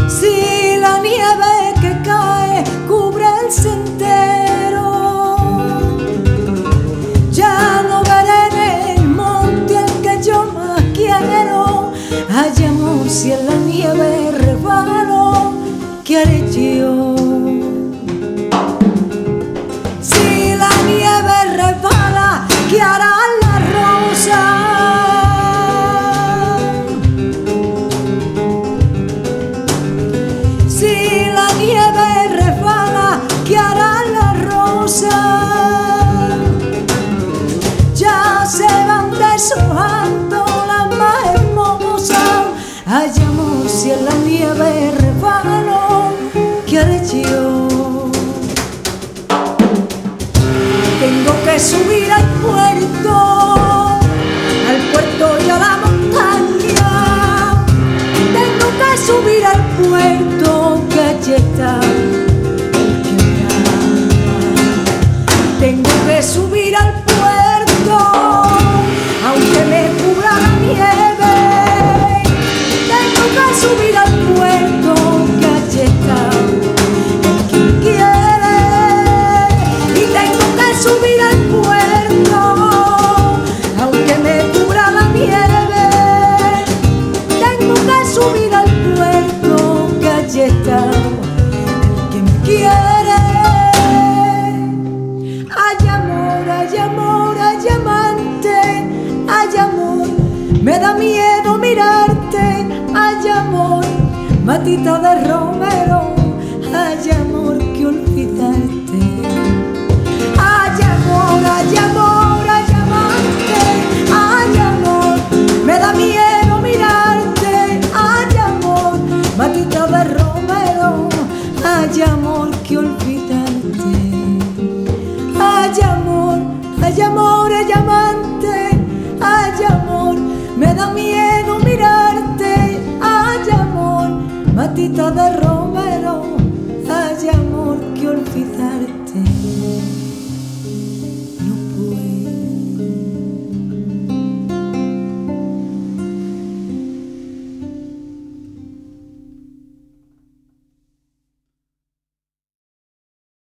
Si la nieve que cae cubre el sendero, ya no veré en el monte al que yo más quiero. Ay, amor, si en la nieve resbalo, ¿qué haré yo? Si la nieve resbala, ¿qué hará la rosa? Si la nieve resbala, ¿qué hará la rosa? Ya se van deshojando las más hermosas. Ay, amor, si en la nieve resbalo, ¿qué haré yo? Tengo que subir al puerto y a la montaña. Tengo que subir al puerto, que allí está el que me ama. Tengo que subir al puerto, aunque me cubra la nieve. Tengo que subir al puerto, que allí está el que quiere. Y tengo que subir al puerto, aunque me cubra la nieve. Tengo que subir al puerto, que allí está el que me quiere. Ay, amor, ay, amor, ay, amante. Ay, amor, me da miedo mirarte. Ay, amor, matita de romero. Ay, amor, que olvidarte. Ay, amor, ay, amor, ay, amante. Ay, amor, me da miedo mirarte. Ay, amor, matita de romero. Ay, amor, que olvidarte. Ay, amor, ay, amor, ay, amante. Ay, amor, me da miedo mirarte. Ay, amor, matita de romero. Ay, amor, que olvidarte.